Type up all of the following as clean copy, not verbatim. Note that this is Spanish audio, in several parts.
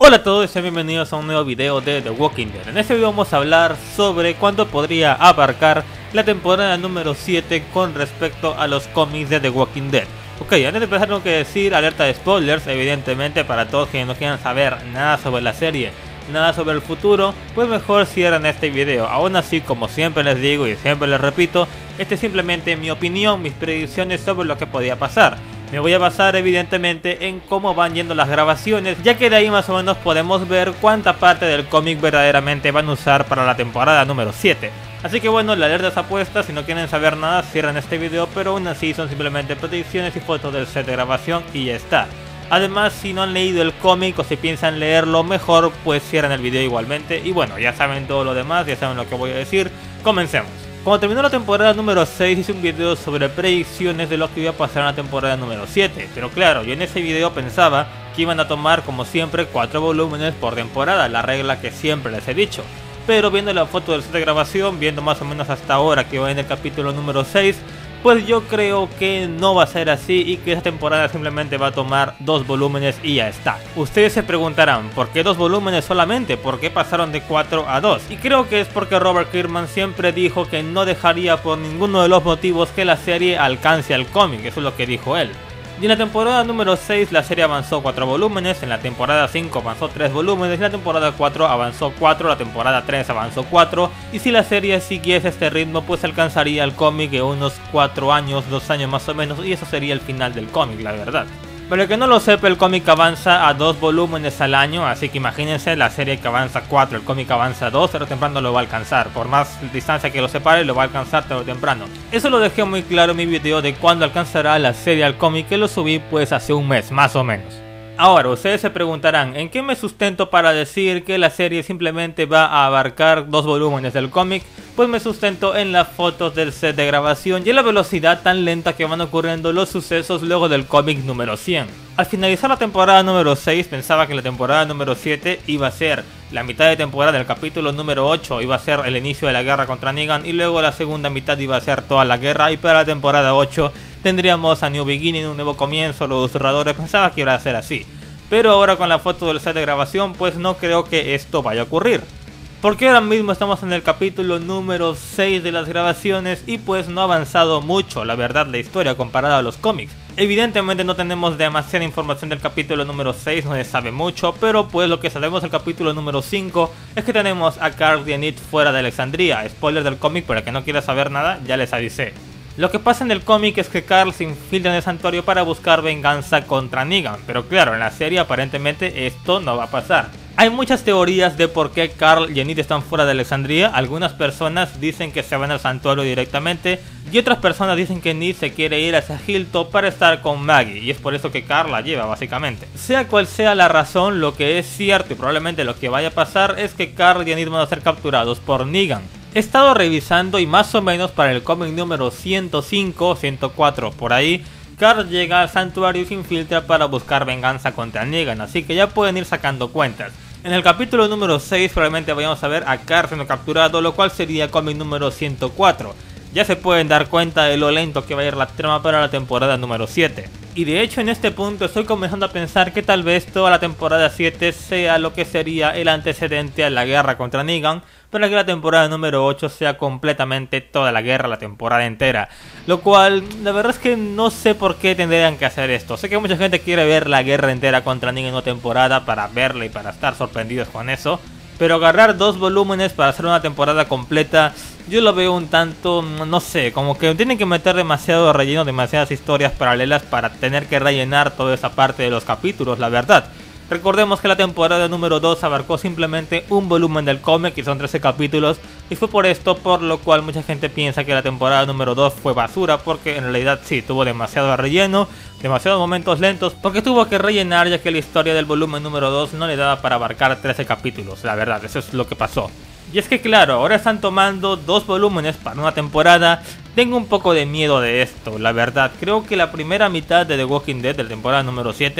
Hola a todos y sean bienvenidos a un nuevo video de The Walking Dead. En este video vamos a hablar sobre cuánto podría abarcar la temporada número 7 con respecto a los cómics de The Walking Dead. Ok, antes de empezar tengo que decir alerta de spoilers, evidentemente para todos quienes no quieran saber nada sobre la serie, nada sobre el futuro, pues mejor cierren este video. Aún así, como siempre les digo y siempre les repito, este es simplemente mi opinión, mis predicciones sobre lo que podía pasar. Me voy a basar evidentemente en cómo van yendo las grabaciones, ya que de ahí más o menos podemos ver cuánta parte del cómic verdaderamente van a usar para la temporada número 7. Así que bueno, la alerta está puesta, si no quieren saber nada cierren este video, pero aún así son simplemente predicciones y fotos del set de grabación y ya está. Además, si no han leído el cómic o si piensan leerlo mejor, pues cierren el video igualmente. Y bueno, ya saben todo lo demás, ya saben lo que voy a decir, comencemos. Cuando terminó la temporada número 6 hice un video sobre predicciones de lo que iba a pasar en la temporada número 7. Pero claro, yo en ese video pensaba que iban a tomar como siempre 4 volúmenes por temporada, la regla que siempre les he dicho. Pero viendo la foto del set de grabación, viendo más o menos hasta ahora que va en el capítulo número 6, pues yo creo que no va a ser así y que esta temporada simplemente va a tomar 2 volúmenes y ya está. Ustedes se preguntarán, ¿por qué 2 volúmenes solamente? ¿Por qué pasaron de 4 a 2? Y creo que es porque Robert Kirkman siempre dijo que no dejaría por ninguno de los motivos que la serie alcance al cómic, eso es lo que dijo él. Y en la temporada número 6 la serie avanzó 4 volúmenes, en la temporada 5 avanzó 3 volúmenes, en la temporada 4 avanzó 4, la temporada 3 avanzó 4, y si la serie siguiese este ritmo pues alcanzaría el cómic en unos 4 años, 2 años más o menos, y eso sería el final del cómic, la verdad. Para el que no lo sepa, el cómic avanza a 2 volúmenes al año, así que imagínense la serie que avanza 4, el cómic avanza 2, tarde o temprano lo va a alcanzar. Por más distancia que lo separe, lo va a alcanzar tarde o temprano. Eso lo dejé muy claro en mi video de cuándo alcanzará la serie al cómic, que lo subí pues hace un mes, más o menos. Ahora, ustedes se preguntarán, ¿en qué me sustento para decir que la serie simplemente va a abarcar 2 volúmenes del cómic? Pues me sustento en las fotos del set de grabación y en la velocidad tan lenta que van ocurriendo los sucesos luego del cómic número 100. Al finalizar la temporada número 6 pensaba que la temporada número 7 iba a ser la mitad de temporada del capítulo número 8, iba a ser el inicio de la guerra contra Negan y luego la segunda mitad iba a ser toda la guerra, y para la temporada 8 tendríamos a New Beginning, un nuevo comienzo, los susurradores. Pensaba que iba a ser así, pero ahora con la foto del set de grabación pues no creo que esto vaya a ocurrir. Porque ahora mismo estamos en el capítulo número 6 de las grabaciones y pues no ha avanzado mucho, la verdad, la historia comparada a los cómics. Evidentemente no tenemos demasiada información del capítulo número 6, no se sabe mucho, pero pues lo que sabemos del capítulo número 5 es que tenemos a Carl y Enid fuera de Alexandria. Spoiler del cómic, para el que no quiera saber nada, ya les avisé. Lo que pasa en el cómic es que Carl se infiltra en el santuario para buscar venganza contra Negan, pero claro, en la serie aparentemente esto no va a pasar. Hay muchas teorías de por qué Carl y Enid están fuera de Alexandria. Algunas personas dicen que se van al santuario directamente y otras personas dicen que Enid se quiere ir hacia Hilltop para estar con Maggie, y es por eso que Carl la lleva básicamente. Sea cual sea la razón, lo que es cierto y probablemente lo que vaya a pasar es que Carl y Enid van a ser capturados por Negan. He estado revisando y más o menos para el cómic número 105, 104 por ahí, Carl llega al santuario y se infiltra para buscar venganza contra Negan, así que ya pueden ir sacando cuentas. En el capítulo número 6 probablemente vayamos a ver a Carl siendo capturado, lo cual sería cómic número 104. Ya se pueden dar cuenta de lo lento que va a ir la trama para la temporada número 7. Y de hecho en este punto estoy comenzando a pensar que tal vez toda la temporada 7 sea lo que sería el antecedente a la guerra contra Negan, para que la temporada número 8 sea completamente toda la guerra, la temporada entera. Lo cual, la verdad es que no sé por qué tendrían que hacer esto. Sé que mucha gente quiere ver la guerra entera contra Negan en una temporada para verla y para estar sorprendidos con eso, pero agarrar 2 volúmenes para hacer una temporada completa, yo lo veo un tanto, no sé, como que tienen que meter demasiado relleno, demasiadas historias paralelas para tener que rellenar toda esa parte de los capítulos, la verdad. Recordemos que la temporada número 2 abarcó simplemente un volumen del cómic y son 13 capítulos, y fue por esto por lo cual mucha gente piensa que la temporada número 2 fue basura, porque en realidad sí, tuvo demasiado relleno, demasiados momentos lentos, porque tuvo que rellenar ya que la historia del volumen número 2 no le daba para abarcar 13 capítulos, la verdad, eso es lo que pasó. Y es que claro, ahora están tomando 2 volúmenes para una temporada. Tengo un poco de miedo de esto, la verdad. Creo que la primera mitad de The Walking Dead, de la temporada número 7,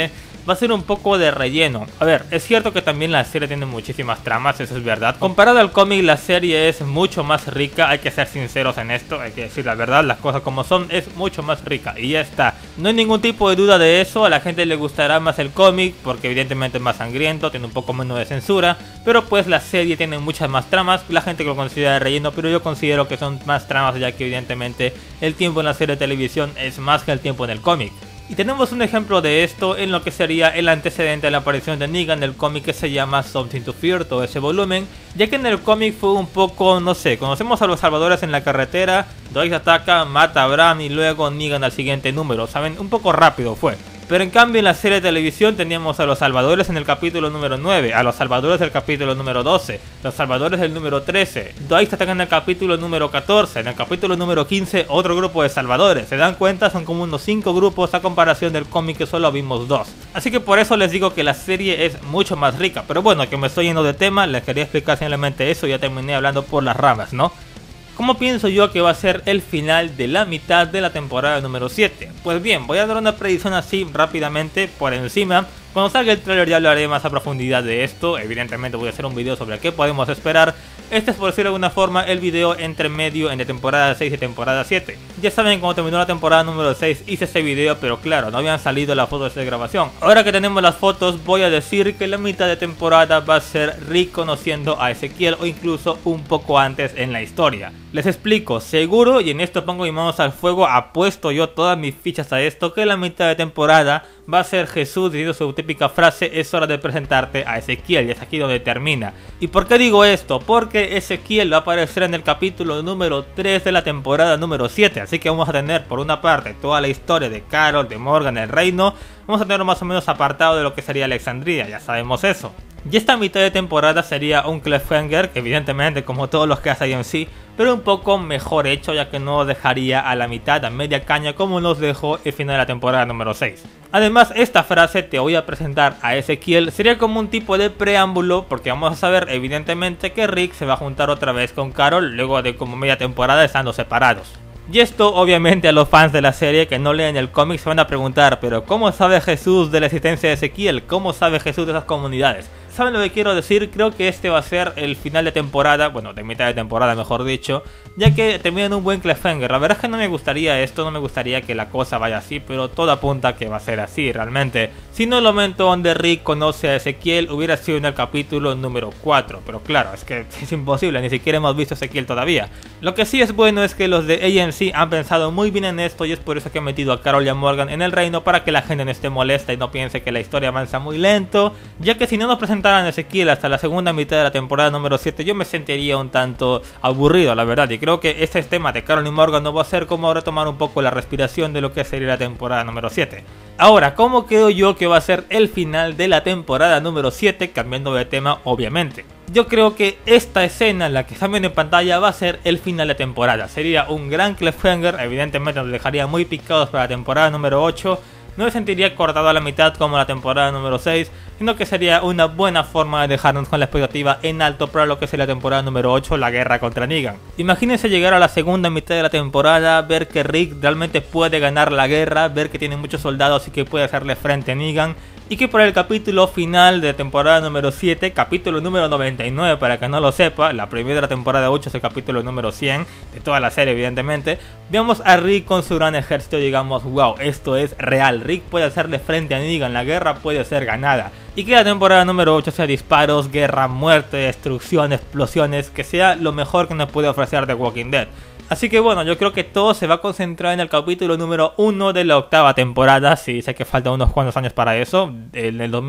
va a ser un poco de relleno. A ver, es cierto que también la serie tiene muchísimas tramas, eso es verdad. Comparado al cómic, la serie es mucho más rica, hay que ser sinceros en esto, hay que decir la verdad, las cosas como son, es mucho más rica y ya está. No hay ningún tipo de duda de eso, a la gente le gustará más el cómic porque evidentemente es más sangriento, tiene un poco menos de censura, pero pues la serie tiene muchas más tramas, la gente que lo considera de relleno, pero yo considero que son más tramas ya que evidentemente el tiempo en la serie de televisión es más que el tiempo en el cómic. Y tenemos un ejemplo de esto en lo que sería el antecedente de la aparición de Negan en el cómic que se llama Something to Fear, todo ese volumen, ya que en el cómic fue un poco, no sé, conocemos a los salvadores en la carretera, Dwight ataca, mata a Bram y luego Negan al siguiente número, ¿saben? Un poco rápido fue. Pero en cambio en la serie de televisión teníamos a los salvadores en el capítulo número 9, a los salvadores del capítulo número 12, los salvadores del número 13, Dwight ataca en el capítulo número 14, en el capítulo número 15 otro grupo de salvadores, se dan cuenta son como unos 5 grupos a comparación del cómic que solo vimos 2. Así que por eso les digo que la serie es mucho más rica, pero bueno, que me estoy yendo de tema, les quería explicar simplemente eso, ya terminé hablando por las ramas, ¿no? ¿Cómo pienso yo que va a ser el final de la mitad de la temporada número 7? Pues bien, voy a dar una predicción así rápidamente por encima. Cuando salga el trailer ya hablaré más a profundidad de esto, evidentemente voy a hacer un video sobre qué podemos esperar. Este es, por decirlo de alguna forma, el video entre medio entre temporada 6 y temporada 7. Ya saben, cuando terminó la temporada número 6 hice ese video, pero claro, no habían salido las fotos de grabación. Ahora que tenemos las fotos voy a decir que la mitad de temporada va a ser Rick conociendo a Ezequiel o incluso un poco antes en la historia. Les explico, seguro, y en esto pongo mis manos al fuego, apuesto yo todas mis fichas a esto, que la mitad de temporada va a ser Jesús diciendo su típica frase, es hora de presentarte a Ezequiel, y es aquí donde termina. ¿Y por qué digo esto? Porque Ezequiel va a aparecer en el capítulo número 3 de la temporada número 7, así que vamos a tener por una parte toda la historia de Carol, de Morgan, el reino, vamos a tener más o menos apartado de lo que sería Alexandria, ya sabemos eso. Y esta mitad de temporada sería un cliffhanger, evidentemente como todos los que hace AMC, pero un poco mejor hecho ya que no dejaría a la mitad, a media caña como nos dejó el final de la temporada número 6. Además, esta frase, te voy a presentar a Ezequiel, sería como un tipo de preámbulo porque vamos a saber evidentemente que Rick se va a juntar otra vez con Carol luego de como media temporada estando separados. Y esto obviamente a los fans de la serie que no leen el cómic se van a preguntar, pero ¿cómo sabe Jesús de la existencia de Ezequiel? ¿Cómo sabe Jesús de esas comunidades? ¿Saben lo que quiero decir? Creo que este va a ser el final de temporada, bueno, de mitad de temporada mejor dicho, ya que termina en un buen cliffhanger. La verdad es que no me gustaría esto, no me gustaría que la cosa vaya así, pero todo apunta a que va a ser así realmente. Si no, el momento donde Rick conoce a Ezequiel hubiera sido en el capítulo número 4, pero claro, es que es imposible, ni siquiera hemos visto a Ezequiel todavía. Lo que sí es bueno es que los de AMC han pensado muy bien en esto y es por eso que han metido a Carol y a Morgan en el reino para que la gente no esté molesta y no piense que la historia avanza muy lento, ya que si no nos presentaran a Ezequiel hasta la segunda mitad de la temporada número 7 yo me sentiría un tanto aburrido la verdad, y creo que este tema de Carol y Morgan no va a ser como retomar un poco la respiración de lo que sería la temporada número 7. Ahora, ¿cómo creo yo que va a ser el final de la temporada número 7? Cambiando de tema obviamente. Yo creo que esta escena, la que están viendo en pantalla, va a ser el final de temporada. Sería un gran cliffhanger, evidentemente nos dejaría muy picados para la temporada número 8. No me sentiría cortado a la mitad como la temporada número 6, sino que sería una buena forma de dejarnos con la expectativa en alto para lo que sería la temporada número 8, la guerra contra Negan. Imagínense llegar a la segunda mitad de la temporada, ver que Rick realmente puede ganar la guerra, ver que tiene muchos soldados y que puede hacerle frente a Negan, y que por el capítulo final de temporada número 7, capítulo número 99 para que no lo sepa, la primera de la temporada 8 es el capítulo número 100 de toda la serie evidentemente, veamos a Rick con su gran ejército y digamos, wow, esto es real, Rick puede hacerle frente a Negan, la guerra puede ser ganada. Y que la temporada número 8 sea disparos, guerra, muerte, destrucción, explosiones, que sea lo mejor que nos puede ofrecer The Walking Dead. Así que bueno, yo creo que todo se va a concentrar en el capítulo número 1 de la octava temporada. Sí, sé que faltan unos cuantos años para eso. En el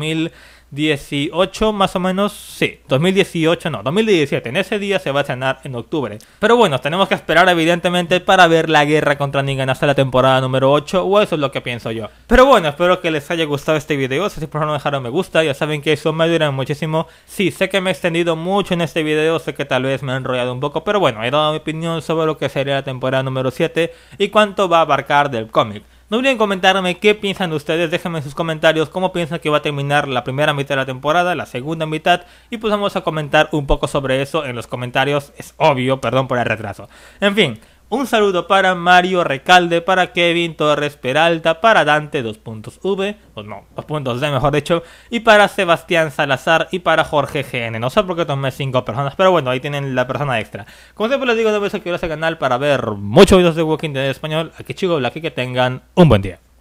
2018 más o menos, sí, 2018 no, 2017, en ese día se va a estrenar en octubre. Pero bueno, tenemos que esperar evidentemente para ver la guerra contra Negan hasta la temporada número 8, o eso es lo que pienso yo. Pero bueno, espero que les haya gustado este video, si por favor no dejaron me gusta, ya saben que eso me ayuda muchísimo. Sí, sé que me he extendido mucho en este video, sé que tal vez me he enrollado un poco, pero bueno, he dado mi opinión sobre lo que sería la temporada número 7 y cuánto va a abarcar del cómic. No olviden comentarme qué piensan ustedes, déjenme en sus comentarios cómo piensan que va a terminar la primera mitad de la temporada, la segunda mitad, y pues vamos a comentar un poco sobre eso en los comentarios, es obvio, perdón por el retraso. En fin, Un saludo para Mario Recalde, para Kevin Torres Peralta, para Dante 2.v, o no, 2.d mejor dicho, y para Sebastián Salazar y para Jorge GN. No sé por qué tomé 5 personas, pero bueno, ahí tienen la persona extra. Como siempre les digo, no olviden suscribirse al canal para ver muchos videos de Walking Dead en español. Aquí chicos, que tengan un buen día.